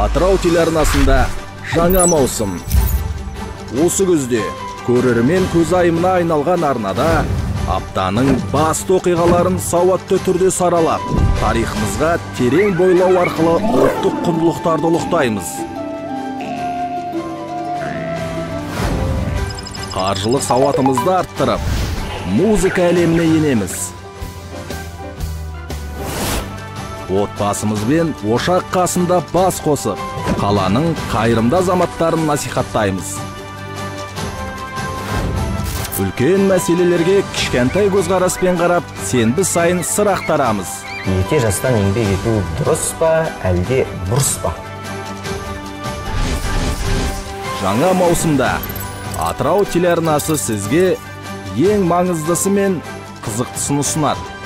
Атырау телеарнасында жаңа маусым. Осы күзде көрермен көзайымына айналған арнада аптаның басты оқиғаларын сауатты түрде саралап, тарихымызға терең бойлау арқылы ұлттық құндылықтарды ұлықтаймыз. Қаржылық сауатымызды арттырып, музыка әлеміне енеміз. Отбасымызбен ошақ қасында бас қосып, қаланың қайырымды азаматтарын насихаттаймыз. Үлкен мәселелерге кішкентай көзқараспен қарап, сенбі сайын сыр ақтарамыз. Ерте жастан еңбек ету дұрыс па, әлде бұрыс па? Жаңа маусымда Атырау телеарнасы сізге ең маңыздысы мен қызықтысын ұсынады.